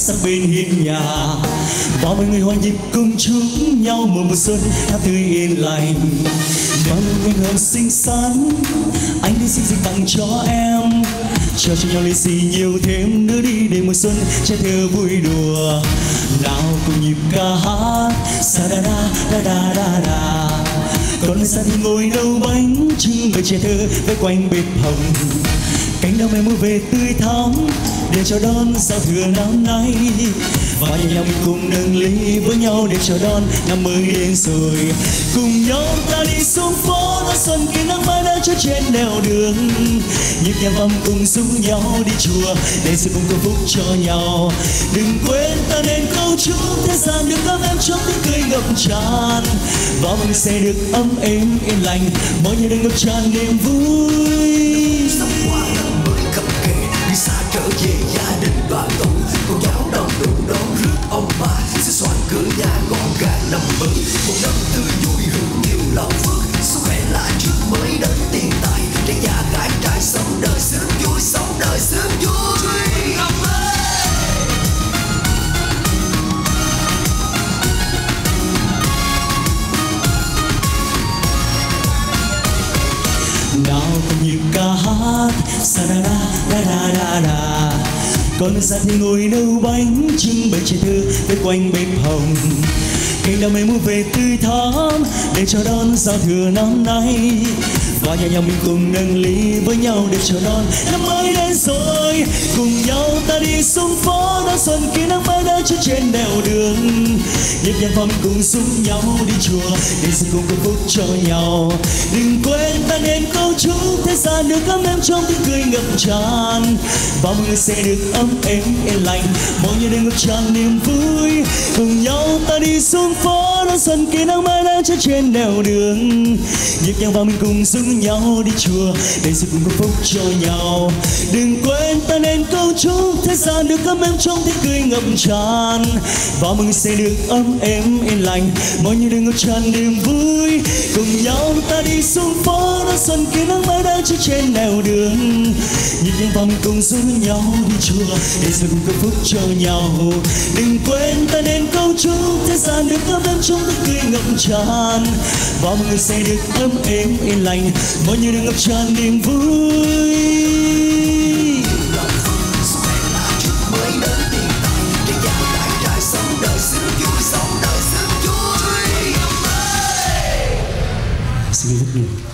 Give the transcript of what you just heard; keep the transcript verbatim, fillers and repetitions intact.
sắc bên hiên nhà. Bao mọi người hòa nhịp cùng chúc nhau mùa mùa xuân hát tươi yên lành. Bao người hương xinh xắn anh đi xin dịp tặng cho em, cho cho nhau lì xì nhiều thêm nữa đi để mùa xuân trẻ thơ vui đùa. Nào cùng nhịp ca hát sa da da da da da da. Còn xa thì ngồi nấu bánh trưng bày trẻ thơ vây quanh bếp hồng. Cánh đồng em mua về tươi thắm để chào đón giao thừa năm nay. Và nhà mình cùng nâng ly với nhau để chào đón năm mới đến rồi. Cùng nhau ta đi xuống phố đón xuân khi nắng mai đã trôi trên nẻo đường. Nhịp nhàng vang cùng giúp nhau đi chùa để sự cùng cầu phúc cho nhau. Đừng quên ta nên câu chúc thế gian được ấm em trong tiếng cười ngập tràn. Và mình sẽ được ấm êm yên lành, mọi người đừng ngập tràn niềm vui. Sắp qua năm mới cận kề, đi xa trở về gia đình đoàn tụ, cùng nhau đón đủ đón rước ông bà, sẽ soạn cửa nhà gọn gàng năm mới. Một năm tươi vui hưởng nhiều lòng phước, sức khỏe là trước mới đến tiền tài, để nhà gái trai sống đời sướng vui, sống đời sướng vui. Năm mới nào cùng nhịp ca hát sa da da da da da da. Còn xa thì ngồi nấu bánh trưng bày trẻ thơ vây quanh bếp hồng. Cành đào mây mua về tươi thắm để chào đón giao thừa năm nay. Và nhà nhau mình cùng nâng ly với nhau để chào đón năm mới đến rồi. Cùng nhau ta đi xuống phố đón xuân khi nắng mai đã trôi trên nẻo đường. Nhịp nhàng vang cùng giúp nhau đi chùa để sự cùng cầu phúc cho nhau. Đừng quên ta nên câu chúc thế gian được ấm em trong tiếng cười ngập tràn. Và mọi người sẽ được ấm êm yên lành, mọi người đều ngập tràn niềm vui. Cùng nhau ta đi xuống phố đón xuân khi nắng mai đã trôi trên nẻo đường. Nhịp nhàng vang mình cùng giúp nhau đi chùa để sự cùng cầu phúc cho nhau. Đừng quên ta nên câu chúc thế gian được ấm em trong tiếng cười ngập tràn. Và mọi người sẽ được ấm êm yên lành, mọi người đều ngập tràn niềm vui. Cùng nhau ta đi xuống phố đón xuân khi nắng mai đã trôi trên nẻo đường. Nhịp nhàng vang mình cùng giúp nhau đi chùa để sự cùng cầu phúc cho nhau. Đừng quên ta nên câu chúc thế gian được ấm em trong tiếng cười ngập tràn. Và mọi người sẽ được ấm êm yên lành, mọi người đều ngập tràn niềm vui. sức khỏe là trước mới đến tiền tài, để nhà gái trai sống đời sướng vui, sống đời sướng vui. Năm mới Xin rất nhiều.